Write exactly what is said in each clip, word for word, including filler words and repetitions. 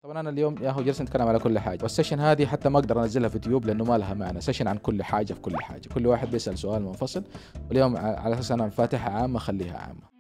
طبعا انا اليوم يا هو جلسنا نتكلم على كل حاجه، والسيشن هذه حتى ما اقدر انزلها في يوتيوب لانه ما لها معنى. سيشن عن كل حاجه في كل حاجه، كل واحد بيسال سؤال منفصل، واليوم على اساس انا فاتحها عامه خليها عامه.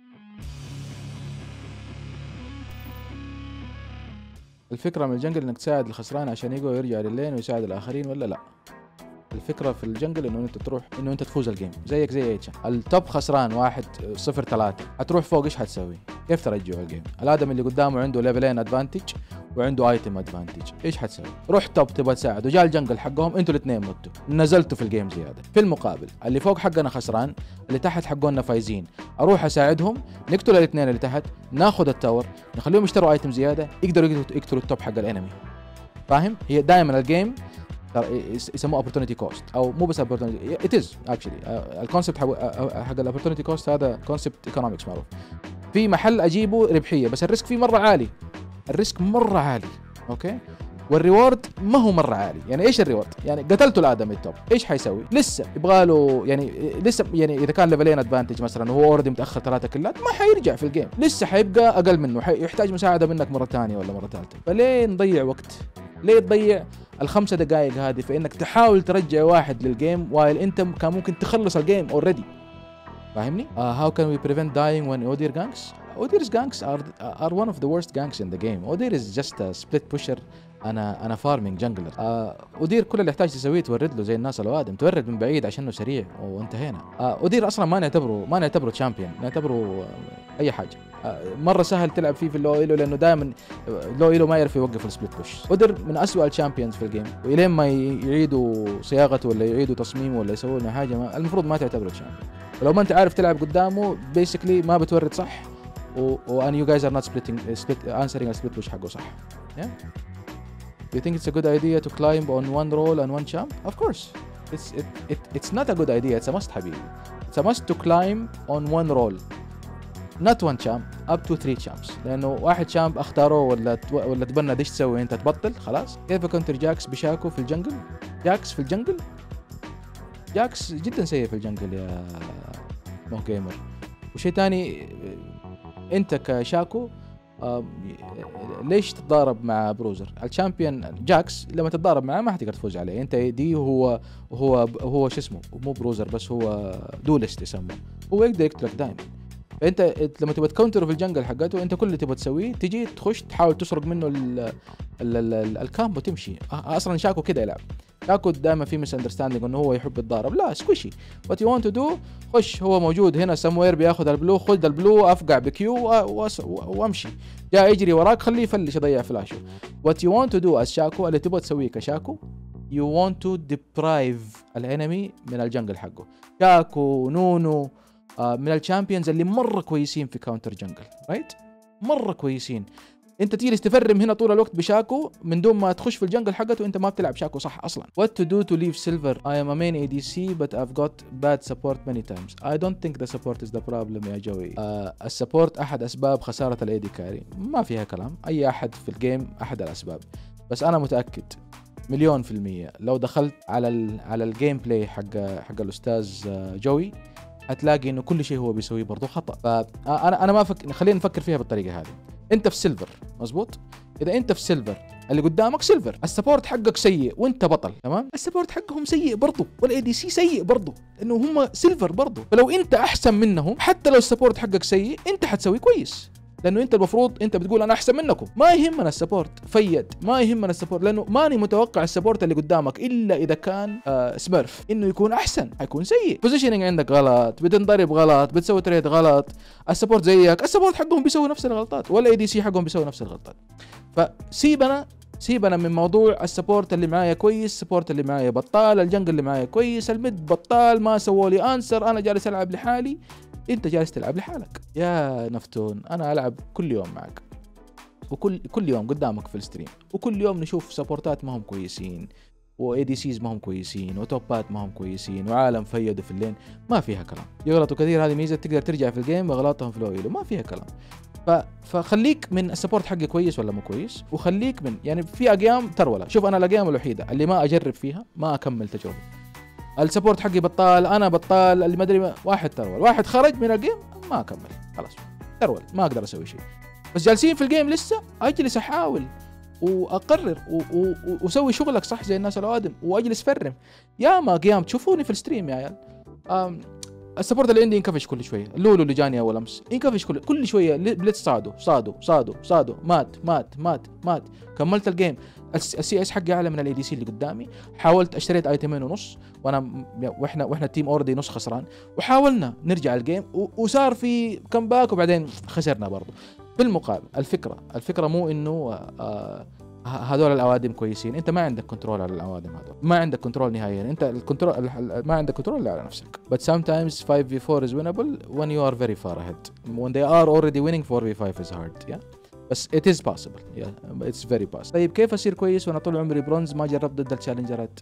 الفكره من الجنجل انك تساعد الخسران عشان يقدر يرجع لللين ويساعد الاخرين ولا لا؟ الفكره في الجنجل انه انت تروح انه انت تفوز الجيم زيك زي ايتش. التوب خسران واحد صفر ثلاثة، هتروح فوق ايش هتسوي؟ كيف ترجعه الجيم؟ الادم اللي قدامه عنده ليفلين ادفانتج وعنده ايتم ادفانتج، ايش حتسوي؟ روح توب تبغى تساعد وجاء الجنجل حقهم انتوا الاثنين متوا، نزلتوا في الجيم زياده. في المقابل اللي فوق حقنا خسران، اللي تحت حقنا فايزين، اروح اساعدهم، نقتل الاثنين اللي تحت، ناخذ التاور، نخليهم يشتروا ايتم زياده، يقدروا يقتلوا التوب حق الانمي. فاهم؟ هي دائما الجيم يسموه opportunity cost، او مو بس opportunity it is actually الكونسبت حق حق الاوبورتونيتي كوست هذا كونسبت ايكونومكس معروف. في محل اجيبه ربحيه بس الريسك فيه مره عالي، الريسك مره عالي، اوكي، والريورد ما هو مره عالي. يعني ايش الريورد؟ يعني قتلته الادم التوب، ايش حيسوي؟ لسه يبغى له يعني لسه يعني اذا كان ليفلين ادفانتج مثلا وهو اوريدي متاخر ثلاثه كلات ما حيرجع في الجيم، لسه حيبقى اقل منه، يحتاج مساعده منك مره ثانيه ولا مره ثالثه. فليه نضيع وقت؟ ليه تضيع الخمسة دقائق هذه في انك تحاول ترجع واحد للجيم وايل انت كان ممكن تخلص الجيم اوريدي؟ فاهمني؟ uh, how can we prevent dying when Odir ganks? Odir's ganks are are one of the worst ganks in the game. Odir is just a split pusher انا انا فارمينج جنجلر. uh, اودير كل اللي يحتاج تسويه تورد له زي الناس الوادم، تورد من بعيد عشانه سريع وانتهينا. uh, اودير اصلا ما نعتبره ما نعتبره تشامبيون، نعتبره uh, اي حاجه. uh, مره سهل تلعب فيه في اللو ايلو لانه دائما لو ايلو ما يعرف يوقف السبليت بوش. اودير من اسوء الشامبيونز في الجيم، والين ما يعيدوا صياغته ولا يعيدوا تصميمه ولا يسووا له حاجه ما المفروض ما تعتبره تشامبيون. ولو ما انت عارف تلعب قدامه بيسكلي ما بتورد صح، و and you guys are not splitting split answering a split push حقه صح. yeah Do you think it's a good idea to climb on one role and one champ? Of course. It's it, it it's not a good idea. It's a must, حبيبي. It's a must to climb on one role. Not one champ, up to three champs. لأنه واحد champ اختاره ولا ولا تبنى ايش تسوي انت تبطل خلاص. كيف كونتر جاكس بشاكو في الجنجل؟ جاكس في الجنجل؟ جاكس جدا سيء في الجنجل يا مو جيمر. وشيء ثاني انت كشاكو آه ليش تتضارب مع بروزر؟ الشامبيون جاكس لما تتضارب معاه ما حتقدر تفوز عليه. انت دي هو هو هو شو اسمه مو بروزر بس هو دولست يسموه، هو يقدر يقتلك دائما. فانت لما تبغى تكونتر في الجنجل حقته انت كل اللي تبغى تسويه تجي تخش تحاول تسرق منه ال ال ال الكامبو تمشي. اصلا شاكو كده يلعب، شاكو دائما في مس اندرستاندينج انه هو يحب يتضارب. لا سكويشي، وات يو ونت تو دو، خش هو موجود هنا سموير بياخذ البلو، خذ البلو افقع بكيو وامشي، جاء يجري وراك خليه يفلش يضيع فلاشه. وات يو ونت تو دو از شاكو، اللي تبغى تسويه كشاكو يو ونت تو ديبرايف الانمي من الجنجل حقه. شاكو نونو آه من الشامبيونز اللي مره كويسين في كاونتر جنجل، رايت؟ مره كويسين. انت تجلس تفرم هنا طول الوقت بشاكو من دون ما تخش في الجنجل حقته وانت ما بتلعب شاكو صح اصلا. What to do to leave silver? I am a main A D C but I've got bad support many times. I don't think the support is the problem يا جوي. آه السبورت احد اسباب خساره الاي دي كاري، ما فيها كلام. اي احد في الجيم احد الاسباب، بس انا متاكد مليون في المية لو دخلت على ال على الجيم بلاي حق حق الاستاذ جوي هتلاقي انه كل شيء هو بيسويه برضه خطا. فانا انا ما فك... خلينا نفكر فيها بالطريقه هذه. انت في سيلفر مزبوط، اذا انت في سيلفر اللي قدامك سيلفر، السبورت حقك سيء وانت بطل، تمام؟ السبورت حقهم سيء برضه والاي دي سي سيء برضه لانه هم سيلفر برضه. فلو انت احسن منهم حتى لو السبورت حقك سيء انت حتسوي كويس، لانه انت المفروض انت بتقول انا احسن منكم. ما يهمنا السبورت فيد، ما يهمنا السبورت، لانه ماني متوقع السبورت اللي قدامك الا اذا كان آه سميرف انه يكون احسن، حيكون سيء. بوزيشننج عندك غلط، بتنضرب غلط، بتسوي تريد غلط، السبورت زيك، السبورت حقهم بيسوي نفس الغلطات والاي دي سي حقهم بيسوي نفس الغلطات. فسيبنا سيبنا من موضوع السبورت اللي معايا كويس، السبورت اللي معايا بطال، الجنجل اللي معايا كويس، الميد بطال ما سووا لي انسر، انا جالس العب لحالي، انت جالس تلعب لحالك يا نفتون. انا العب كل يوم معك وكل كل يوم قدامك في الستريم، وكل يوم نشوف سبورتات ما هم كويسين واي دي سيز ما هم كويسين وتوبات ما هم كويسين وعالم فيدوا في اللين، ما فيها كلام. يغلطوا كثير، هذه ميزه تقدر ترجع في الجيم وغلطهم في الاويلو، ما فيها كلام. ف... فخليك من السبورت حقي كويس ولا مو كويس، وخليك من يعني في اقيام ترولة. شوف انا الاقيام الوحيده اللي ما اجرب فيها ما اكمل تجربه، السبورت حقي بطال، انا بطال، اللي ما ادري واحد ترول، واحد خرج من الجيم ما اكمل خلاص ترول، ما اقدر اسوي شيء. بس جالسين في الجيم لسه اجلس احاول واقرر واسوي شغلك صح زي الناس الاوادم واجلس فرم. يا ما قيام تشوفوني في الستريم يا عيال، السبورت اللي عندي ينكفش كل شويه، اللولو اللي جاني اول امس ينكفش كل كل شويه، بليتس صادوا صادوا صادوا صادوا مات مات مات مات. كملت الجيم، السي اس حقي اعلى من الاي دي سي اللي قدامي، حاولت اشتريت ايتمين ونص وانا واحنا واحنا التيم اوردي نص خسران، وحاولنا نرجع الجيم وصار في كم باك وبعدين خسرنا برضه. بالمقابل الفكره الفكره مو انه آه هذول الاوادم كويسين، انت ما عندك كنترول على الاوادم هذول، ما عندك كنترول نهائيا، انت الكنترول ما عندك كنترول على نفسك. but sometimes five v four is winnable when you are very far ahead. when they are already winning four v five is hard. yeah بس it is possible. yeah it's very possible. طيب كيف اصير كويس وانا طول عمري برونز ما جربت ضد التشالنجرات؟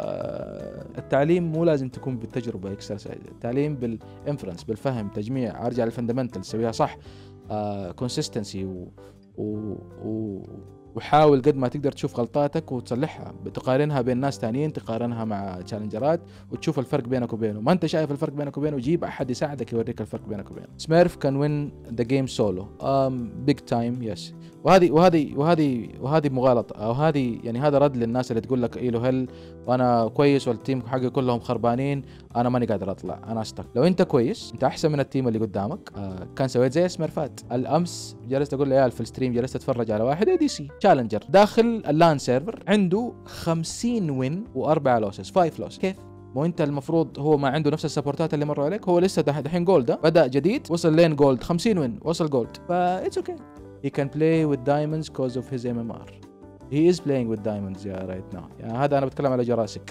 آه التعليم مو لازم تكون بالتجربه اكسرسايز، التعليم بالانفرنس، بالفهم، تجميع، ارجع للفندمنتال تسويها صح، كونسيستنسي آه و, و, و وحاول قد ما تقدر تشوف غلطاتك وتصلحها، بتقارنها بين ناس تانيين، تقارنها مع تشالنجرات وتشوف الفرق بينك وبينه. ما انت شايف الفرق بينك وبينه، جيب احد يساعدك يوريك الفرق بينك وبينه. سميرف كان وين ذا جيم سولو ام بيج تايم يس. وهذه وهذه وهذه وهذه مغالطه، او هذه يعني هذا رد للناس اللي تقول لك ايلو هل وانا كويس والتيم حقي كلهم خربانين، انا ماني قادر اطلع، انا استك. لو انت كويس، انت احسن من التيم اللي قدامك، آه كان سويت زي سميرفات. الامس جلست اقول لعيال في الستريم، جلست اتفرج على واحد اي دي سي تشالنجر داخل اللان سيرفر عنده خمسين وين واربعه لوسز، فايف لوس. كيف؟ مو انت المفروض هو ما عنده نفس السبورتات اللي مروا عليك، هو لسه دحين جولد، بدا جديد، وصل لين جولد، خمسين وين، وصل جولد، فا اتس اوكي. he can play with diamonds because of his ام ام ار. he is playing with diamonds يا right now. يعني هذا انا بتكلم على جراسك،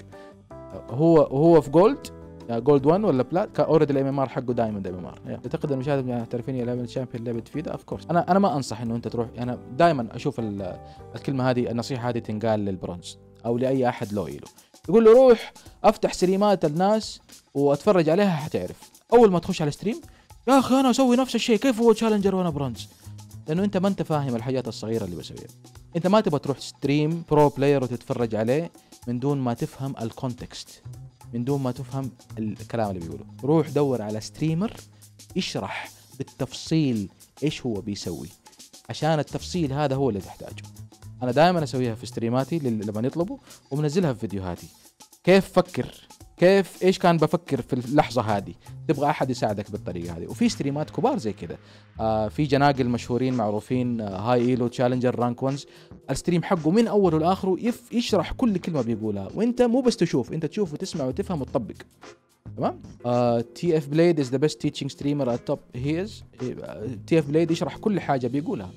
هو هو في جولد جولد واحد ولا بلات، كان اوريدي الام ام ار حقه دايموند ام ام ار. اعتقد المشاهد المحترفين يلعبون الشامبيون لعبه تفيده اوف كورس. انا انا ما انصح انه انت تروح، انا دائما اشوف الكلمه هذه، النصيحه هذه تنقال للبرونز او لاي احد لو يلو، يقول له روح افتح ستريمات الناس واتفرج عليها حتعرف. اول ما تخش على ستريم يا اخي انا اسوي نفس الشيء، كيف هو تشالنجر وانا برونز؟ لانه انت ما انت فاهم الحاجات الصغيره اللي بسويها. انت ما تبغى تروح ستريم برو بلاير وتتفرج عليه من دون ما تفهم الكونتكست، من دون ما تفهم الكلام اللي بيقوله. روح دور على ستريمر يشرح بالتفصيل ايش هو بيسوي، عشان التفصيل هذا هو اللي تحتاجه. انا دائما اسويها في ستريماتي لما يطلبوا، ومنزلها في فيديوهاتي. كيف فكر، كيف ايش كان بفكر في اللحظه هذه، تبغى احد يساعدك بالطريقه هذه. وفي ستريمات كبار زي كذا، آه في جناقل مشهورين معروفين، آه هاي ايلو، تشالنجر، رانك ونز، الستريم حقه من اوله لاخره يشرح كل كلمه بيقولها، وانت مو بس تشوف، انت تشوف وتسمع وتفهم وتطبق. تمام. تي اف بليد از ذا بيست تيتشنج ستريمر ات توب هي از. تي اف بليد يشرح كل حاجه بيقولها.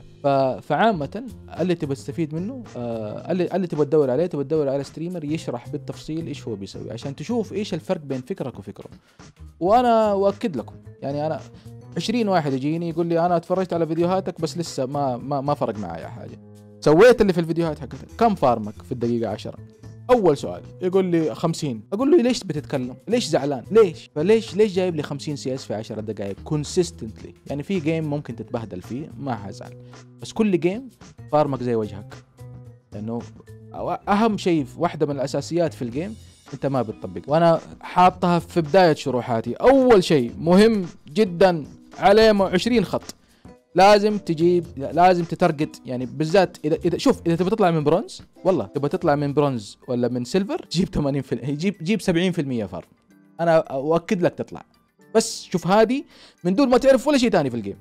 فعامة اللي تبغى تستفيد منه، آه اللي اللي تبغى تدور عليه، تبغى تدور على ستريمر يشرح بالتفصيل ايش هو بيسوي، عشان تشوف ايش الفرق بين فكرك وفكره. وانا اؤكد لكم، يعني انا عشرين واحد يجيني يقول لي انا اتفرجت على فيديوهاتك بس لسه ما ما, ما فرق معايا حاجه، سويت اللي في الفيديوهات حقتك. كم فارمك في الدقيقه عشرة؟ اول سؤال يقول لي خمسين، اقول له ليش بتتكلم؟ ليش زعلان؟ ليش؟ فليش ليش جايب لي خمسين سي اس في عشر دقائق كونسيستنتلي؟ يعني في جيم ممكن تتبهدل فيه ما حزعل، بس كل جيم فارمك زي وجهك، لانه اهم شيء، واحده من الاساسيات في الجيم انت ما بتطبق. وانا حاطها في بدايه شروحاتي، اول شيء مهم جدا عليه عشرين خط، لازم تجيب، لازم تترجت، يعني بالذات اذا اذا شوف اذا تبغى تطلع من برونز، والله تبغى تطلع من برونز ولا من سيلفر، جيب ثمانين بالمئة، جيب جيب سبعين بالمئة فارم، انا اؤكد لك تطلع. بس شوف هذه من دون ما تعرف ولا شيء ثاني في الجيم.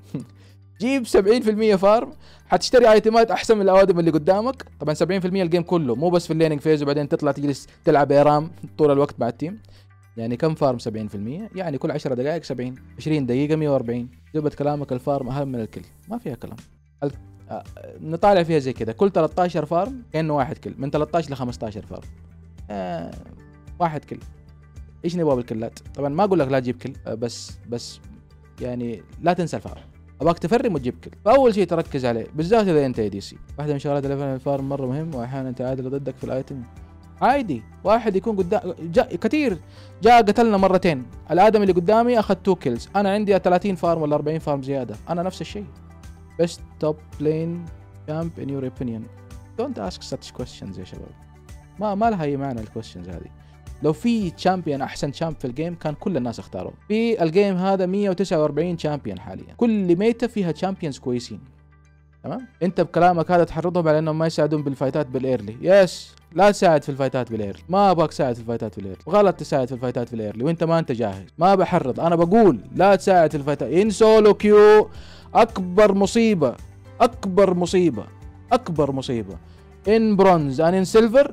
جيب سبعين بالمئة فارم، حتشتري ايتمات احسن من الاوادم اللي قدامك. طبعا سبعين بالمئة الجيم كله، مو بس في الليننج فيز وبعدين تطلع تجلس تلعب ايرام طول الوقت مع التيم. يعني كم فارم سبعين بالمئة؟ يعني كل عشر دقائق سبعين، عشرين دقيقة مئة وأربعين. جبت كلامك، الفارم أهم من الكل، ما فيها كلام. ال... آه... نطالع فيها زي كده، كل ثلاثة عشر فارم كأنه واحد كل، من ثلاثة عشر ل خمسة عشر فارم، آه... واحد كل. إيش نبغى بالكلات؟ طبعا ما أقول لك لا تجيب كل، آه بس بس يعني لا تنسى الفارم، أبغاك تفرم وتجيب كل. فأول شيء تركز عليه، بالذات إذا أنت اي دي سي. واحدة من شغلات الفارم مرة مهم، وأحيانا تعادل ضدك في الآيتم. عادي واحد يكون قدام، جاء كثير جاء قتلنا مرتين، الادم اللي قدامي اخذ تو كيلز، انا عندي ثلاثين فارم ولا أربعين فارم زياده، انا نفس الشيء. best top lane champ in your opinion. don't ask such questions يا شباب، ما ما لها اي معنى الكويستشنز هذه. لو في تشامبيون احسن تشامب في الجيم كان كل الناس اختاروه. في الجيم هذا مئة وتسعة وأربعين تشامبيون حاليا، كل ميتا فيها تشامبيونز كويسين، تمام. انت بكلامك هذا تحرضهم على انهم ما يساعدون بالفايتات بالايرلي. يس، لا تساعد في الفايتات بالايرلي، ما ابغاك تساعد في الفايتات بالايرلي، غلط تساعد في الفايتات بالايرلي وانت ما انت جاهز. ما بحرض، انا بقول لا تساعد في الفايتات. ان سولو كيو اكبر مصيبه، اكبر مصيبه، اكبر مصيبه. ان برونز ان ان سيلفر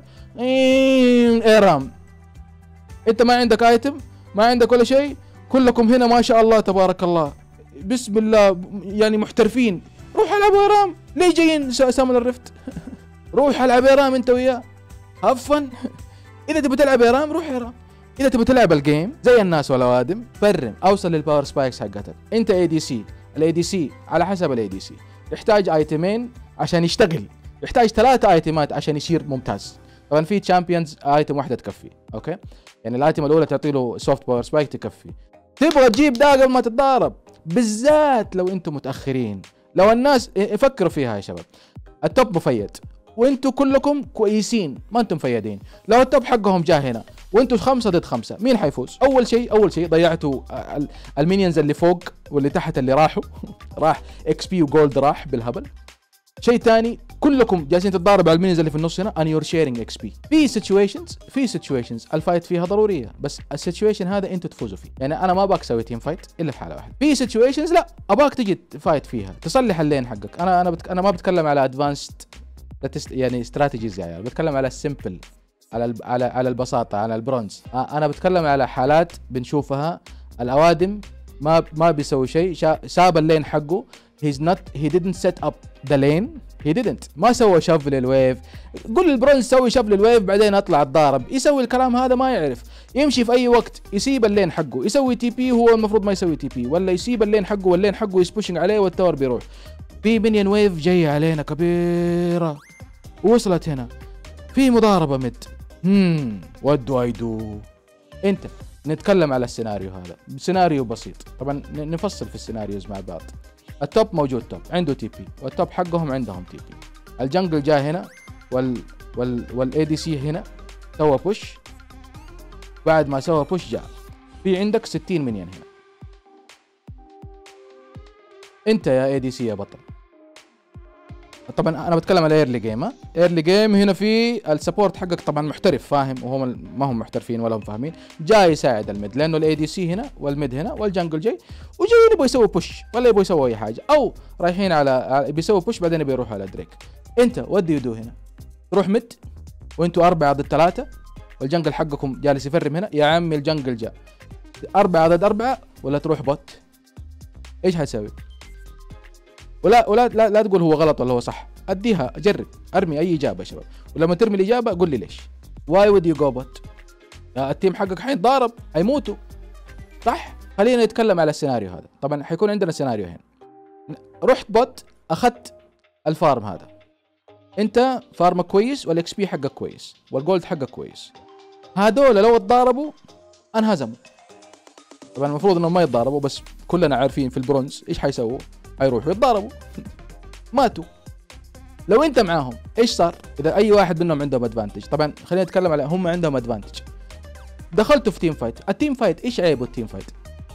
ان ايرام. انت ما عندك ايتم، ما عندك ولا شيء، كلكم هنا ما شاء الله تبارك الله بسم الله يعني محترفين. روح العب ايرام، ليه جايين سامن الرفت؟ روح العب ايرام انت وياه، هفن. اذا تبي تلعب ايرام روح ايرام، اذا تبي تلعب الجيم زي الناس والأوادم فرم، اوصل للباور سبايكس حقتك. انت اي دي سي، الاي دي سي على حسب الاي دي سي يحتاج ايتمين عشان يشتغل، يحتاج ثلاثة ايتمات عشان يصير ممتاز. طبعا في تشامبيونز ايتم واحده تكفي، اوكي؟ يعني الايتم الاولى تعطي له سوفت باور سبايك تكفي. تبغى تجيب ده قبل ما تتضارب، بالذات لو انتم متاخرين. لو الناس يفكروا فيها يا شباب، التوب مفيد وانتم كلكم كويسين، ما انتم مفيدين. لو التوب حقهم جاء هنا وانتم خمسة ضد خمسة، مين حيفوز؟ اول شيء اول شيء ضيعتوا المينيونز اللي فوق واللي تحت اللي راحوا راح اكس بي وجولد راح بالهبل. شيء ثاني، كلكم جالسين تتضاربوا على المينيونز اللي في النص هنا and you're sharing اكس بي. في سيتويشنز في سيتويشنز الفايت فيها ضروريه، بس السيتويشن هذا انتوا تفوزوا فيه. يعني انا ما ابغاك تسوي تيم فايت الا في حاله واحده. في سيتويشنز لا ابغاك تجي فايت فيها تصلح اللين حقك. انا انا بتك... انا ما بتكلم على ادفانسد يعني استراتيجيز، يعني بتكلم على السمبل، على ال... على على البساطه، على البرونز. انا بتكلم على حالات بنشوفها الأوادم ما ما بيسوي شيء، شا... ساب اللين حقه. he's not he didn't set up the lane he didn't ما سوى شف للويف. قول البرونز سوي شف للويف بعدين اطلع اتضارب، يسوي الكلام هذا ما يعرف. يمشي في اي وقت يسيب اللين حقه، يسوي تي بي هو المفروض ما يسوي تي بي، ولا يسيب اللين حقه واللين حقه يسبوشنج عليه والتور بيروح. في مينيون ويف جاي علينا كبيره وصلت هنا، في مضاربه مد. هم what do I do؟ انت نتكلم على السيناريو هذا، سيناريو بسيط طبعا، نفصل في السيناريوز مع بعض. التوب موجود توب عنده تي بي، والتوب حقهم عندهم تي بي. الجنجل جاء هنا وال وال والاي دي سي هنا سوى بوش. بعد ما سوى بوش جاء في عندك ستين مليون هنا. انت يا اي دي سي يا بطل. طبعا انا بتكلم على ايرلي جيم. ها ايرلي جيم هنا في السبورت حقك طبعا محترف فاهم، وهم ما هم محترفين ولا هم فاهمين، جاي يساعد الميد لانه الاي دي سي هنا والميد هنا والجنجل جاي وجايين يبغوا يسووا بوش ولا يبغوا يسووا اي حاجه، او رايحين على بيسووا بوش بعدين بيروحوا على دريك. انت ودي يدو هنا تروح ميد وانتوا أربعة ضد ثلاثة والجنجل حقكم جالس يفرم هنا. يا عمي الجنجل جاء أربعة ضد أربعة، ولا تروح بوت؟ ايش حتسوي؟ ولا ولا لا, لا تقول هو غلط ولا هو صح، اديها جرب، ارمي اي اجابه يا شباب، ولما ترمي الاجابه قول لي ليش. واي ود يو جو بوت؟ التيم حقك حيتضارب حيموتوا صح. خلينا نتكلم على السيناريو هذا. طبعا حيكون عندنا سيناريو هنا، رحت بوت اخذت الفارم هذا، انت فارمك كويس والاكس بي حقك كويس والجولد حقك كويس. هذول لو تضاربوا انهزموا. طبعا المفروض انهم ما يتضاربوا، بس كلنا عارفين في البرونز ايش حيسووا، حيروحوا يتضاربوا ماتوا. لو انت معاهم ايش صار؟ اذا اي واحد منهم عندهم ادفانتج، طبعا خلينا نتكلم على هم عندهم ادفانتج، دخلتوا في تيم فايت. التيم فايت ايش عيبه التيم فايت؟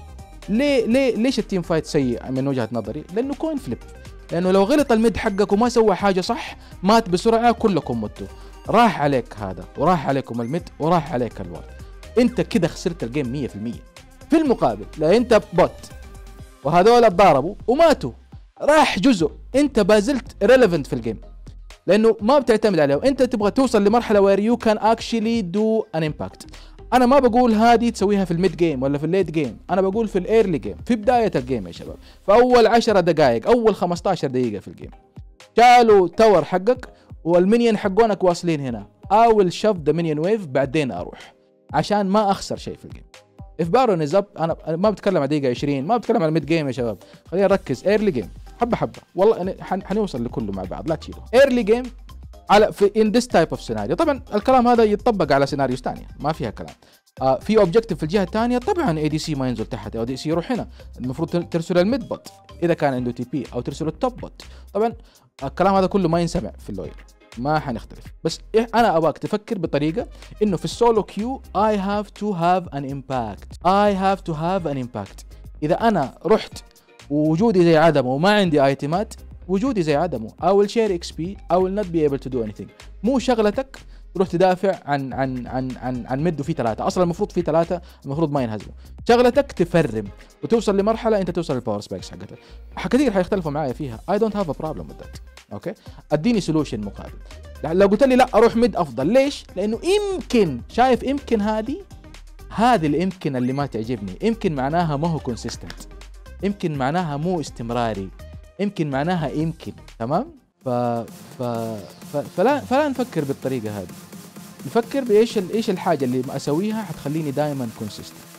ليه ليه ليش التيم فايت سيء من وجهة نظري؟ لانه كوين فليب. لانه لو غلط الميد حقك وما سوى حاجة صح مات بسرعة كلكم متوا، راح عليك هذا وراح عليكم الميد وراح عليك الوارد، انت كده خسرت الجيم مية في المية. في المقابل لا انت بوت وهذول اتضاربوا وماتوا، راح جزء انت بازلت ريليفنت في الجيم لانه ما بتعتمد عليه، وانت تبغى توصل لمرحله وير يو كان اكشلي دو ان امباكت. انا ما بقول هذه تسويها في الميد جيم ولا في الليت جيم، انا بقول في الايرلي جيم، في بدايه الجيم يا شباب، في اول عشر دقائق اول خمسة عشر دقيقه في الجيم شالوا تاور حقك والمينيون حقونك واصلين هنا. I will shove the minion wave بعدين اروح عشان ما اخسر شيء في الجيم. if baron is up، انا ما بتكلم على دقيقه عشرين، ما بتكلم على الميد جيم يا شباب، خلينا نركز ايرلي جيم حبه حبه، والله حنوصل لكله مع بعض لا تشيلوا. ايرلي جيم على في in this type of scenario، طبعا الكلام هذا يتطبق على سيناريوز ثانيه ما فيها كلام. آه في اوبجيكتيف في الجهه الثانيه، طبعا اي دي سي ما ينزل تحت، اي دي سي يروح هنا، المفروض ترسل الميد بوت اذا كان عنده تي بي، او ترسل التوب بوت. طبعا الكلام هذا كله ما ينسمع في اللوير، ما حنختلف، بس إيه انا ابغاك تفكر بطريقه انه في السولو كيو I have to have an impact I have to have an impact. اذا انا رحت ووجودي زي عدمه وما عندي ايتمات وجودي زي عدمه. I will share إكس بي I will not be able to do anything. مو شغلتك تروح تدافع عن عن عن عن عن مده في ثلاثة، أصلا المفروض في ثلاثة المفروض ما ينهزموا. شغلتك تفرم وتوصل لمرحلة أنت توصل للباور سبيكس حقتك. كثير حيختلفوا معايا فيها. I don't have a problem with that. أوكي؟ أديني سولوشن مقابل. لو قلت لي لا أروح ميد أفضل، ليش؟ لأنه يمكن شايف يمكن هذه هذه اليمكن اللي ما تعجبني، يمكن معناها ما هو كونسيستنت، يمكن معناها مو استمراري، يمكن معناها يمكن. تمام؟ ف... ف... ف... فلا فلا نفكر بالطريقة هذه، نفكر بإيش ال... إيش الحاجة اللي أسويها حتخليني دائما كونسيستنت.